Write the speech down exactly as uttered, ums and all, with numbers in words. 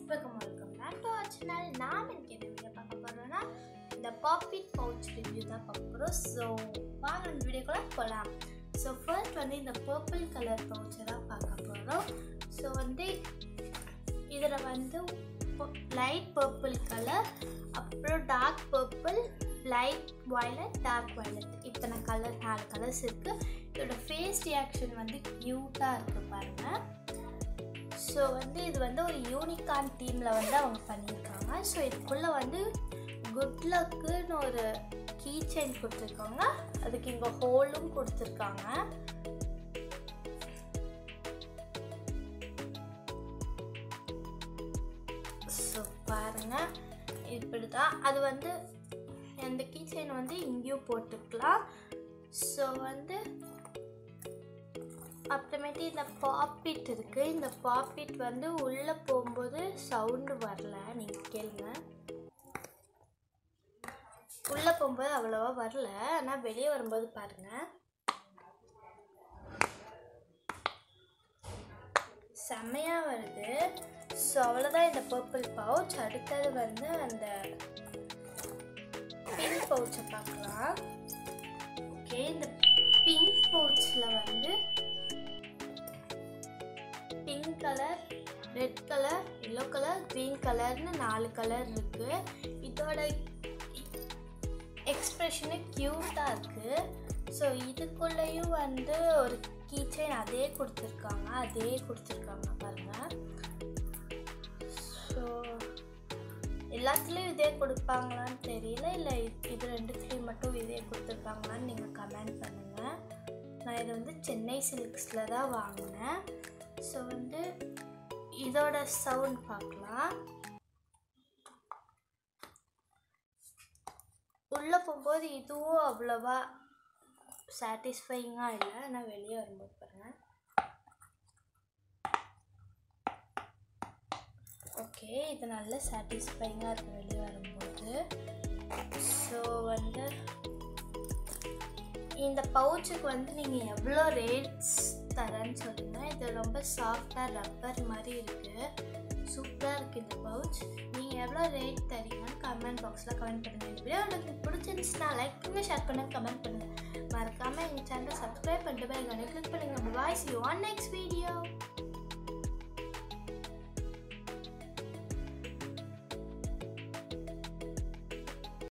Welcome welcome back to our channel. நாம் இன்னைக்கு என்ன வீடியோ பார்க்க போறோம்னா இந்த பாப்பிட் பவுச் ரிவ்யூ தான் பார்க்க போறோம். ஸோ வாங்க இந்த வீடியோக்குள்ள போகலாம். ஸோ ஃபர்ஸ்ட் வந்து இந்த பர்பிள் கலர் பவுச்சை தான் பார்க்க போகிறோம். ஸோ வந்து இதில் வந்து லைட் பர்பிள் கலர், அப்புறம் dark purple, light violet, dark violet, இத்தனை கலர் நாலு கலர்ஸ் இருக்குது. இதோட ஃபேஸ் ரியாக்ஷன் வந்து க்யூட்டாக இருக்குது பாருங்கள். ஸோ வந்து இது வந்து ஒரு யூனிகார்ன் தீமில் வந்து அவங்க பண்ணியிருக்காங்க. ஸோ இதுக்குள்ளே வந்து குட் லக்குன்னு ஒரு கீ செயின் கொடுத்துருக்காங்க. அதுக்கு இங்கே ஹோலும் கொடுத்துருக்காங்க. ஸோ பாருங்கள், இப்படி தான் அது வந்து அந்த கீ செயின் வந்து இங்கேயும் போட்டுக்கலாம். ஸோ வந்து அப்புறமேட்டு இந்த பாப்பிட் இருக்குது. இந்த பாப்பிட் வந்து உள்ளே போகும்போது சவுண்டு வரல, நீங்கள் கேளுங்க. உள்ளே போகும்போது அவ்வளோவா வரல, ஆனால் வெளியே வரும்போது பாருங்கள் செம்மையாக வருது. ஸோ அவ்வளோதான் இந்த பர்பிள் பவுச். அடுத்தது வந்து அந்த பிங்க் பவுச்சை பார்க்கலாம். ஓகே, இந்த பிங்க் பவுச்சில் வந்து pink colour, red colour, yellow colour, green கலர்னு நாலு கலர் இருக்குது. இதோட எக்ஸ்ப்ரெஷனு க்யூட்டாக இருக்குது. ஸோ இதுக்குள்ளேயும் வந்து ஒரு கீ செயின் அதே கொடுத்துருக்காங்க, அதே கொடுத்துருக்காங்க பாருங்கள். ஸோ எல்லாத்துலேயும் இதே கொடுப்பாங்களான்னு தெரியல, இல்லை இது ரெண்டுத்துலேயும் மட்டும் இதே கொடுத்துருக்காங்களான்னு நீங்கள் கமெண்ட் பண்ணுங்கள். நான் இது வந்து சென்னை சில்க்ஸில் தான் வாங்கினேன். ஸோ வந்து இதோட சவுண்ட் பார்க்கலாம். உள்ளே போகும்போது இதுவும் அவ்வளோவா சாட்டிஸ்ஃபைங்காக இல்லை, ஆனால் வெளியே வரும்போது பாருங்கள். ஓகே, இது நல்ல சாட்டிஸ்ஃபைங்காக இருக்குது வெளியே வரும்போது. ஸோ வந்து இந்த பவுச்சுக்கு வந்து நீங்கள் எவ்வளோ ரேட்ஸ் தரேன்னு சொல்லுங்கள். இது ரொம்ப சாஃப்டாக ரப்பர் மாதிரி இருக்குது, சூப்பராக இருக்குது இந்த பவுச். நீங்கள் எவ்வளோ ரேட் தரீங்கன்னு கமெண்ட் பாக்ஸில் கமெண்ட் பண்ணுங்கள். இந்த வீடியோ உங்களுக்கு பிடிச்சிருந்துச்சுன்னா லைக் பண்ணுங்கள், ஷேர் பண்ணுங்கள், கமெண்ட் பண்ணுங்கள். மறக்காமல் எங்கள் சேனலை சப்ஸ்கிரைப் பண்ணிட்டு எங்கள் கிளிக் பண்ணுங்கள். பாய், see you on next video.